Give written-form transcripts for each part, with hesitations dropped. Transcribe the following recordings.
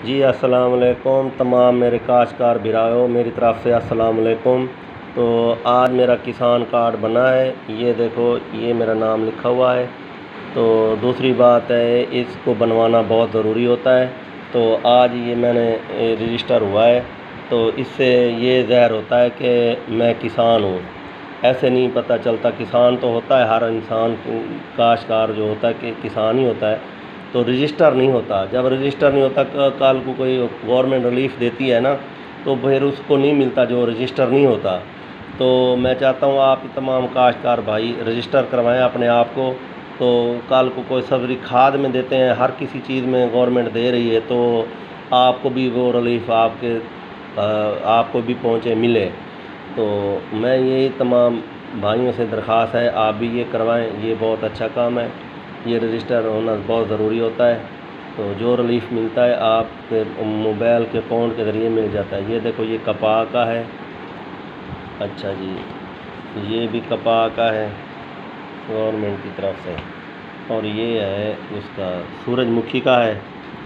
جی السلام علیکم تمام میرے کاشتکار بھائیوں، میری طرف سے السلام علیکم۔ تو آج میرا کسان کارڈ بنا ہے، یہ دیکھو یہ میرا نام لکھا ہوا ہے۔ تو دوسری بات ہے، اس کو بنوانا بہت ضروری ہوتا ہے۔ تو آج یہ میں نے رجسٹر ہوا ہے، تو اس سے یہ ظاہر ہوتا ہے کہ میں کسان ہوں۔ ایسے نہیں پتہ چلتا، کسان تو ہوتا ہے ہر انسان، کاشتکار جو ہوتا ہے کہ کسان ہی ہوتا ہے، تو رجسٹر نہیں ہوتا۔ جب رجسٹر نہیں ہوتا، کل کو کوئی گورنمنٹ ریلیف دیتی ہے نا، تو پھر اس کو نہیں ملتا جو رجسٹر نہیں ہوتا۔ تو میں چاہتا ہوں آپ تمام کاشتکار بھائی رجسٹر کروائیں اپنے آپ کو، تو کل کو کوئی سبزی کھاد میں دیتے ہیں، ہر کسی چیز میں گورنمنٹ دے رہی ہے، تو آپ کو بھی وہ ریلیف آپ کو بھی پہنچے، ملے۔ تو میں یہی تمام بھائیوں سے درخواست ہے، آپ بھی یہ کروائیں، یہ بہت اچھا کام ہے، یہ رجسٹر ہونا بہت ضروری ہوتا ہے۔ تو جو ریلیف ملتا ہے آپ کے موبائل کے اکاؤنٹ کے ذریعے مل جاتا ہے۔ یہ دیکھو یہ کپاہ کا ہے، اچھا جی یہ بھی کپاہ کا ہے گورنمنٹ کی طرف سے، اور یہ ہے اس کا سورج مکھی کا ہے،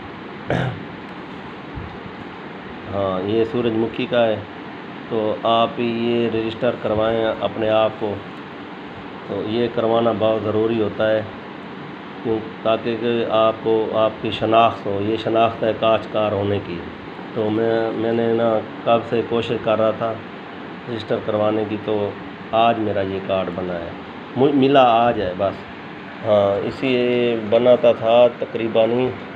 ہاں یہ سورج مکھی کا ہے۔ تو آپ یہ رجسٹر کروائیں اپنے آپ کو، تو یہ کروانا بہت ضروری ہوتا ہے، تاکہ کہ آپ کو آپ کی شناخت ہو، یہ شناخت ہے کاشتکار ہونے کی۔ تو میں نے نا کب سے کوشش کر رہا تھا رجسٹر کروانے کی، تو آج میرا یہ کارڈ بنا ہے، ملا آج ہے بس۔ ہاں اسی بناتا تھا تقریباً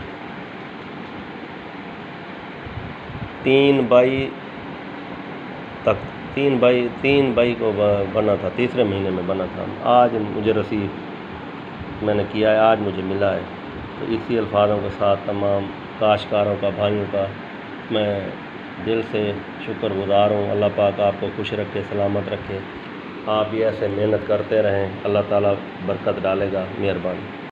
3/22 تک، 3/22 کو بنا تھا، تیسرے مہینے میں بنا تھا۔ آج مجھے رسید میں نے کیا ہے، آج مجھے ملا ہے۔ تو اسی الفاظوں کے ساتھ تمام کاشتکاروں کا، بھائیوں کا میں دل سے شکر گزار ہوں۔ اللہ پاک آپ کو خوش رکھے، سلامت رکھے، آپ بھی ایسے محنت کرتے رہیں، اللہ تعالیٰ برکت ڈالے گا، مہربانی۔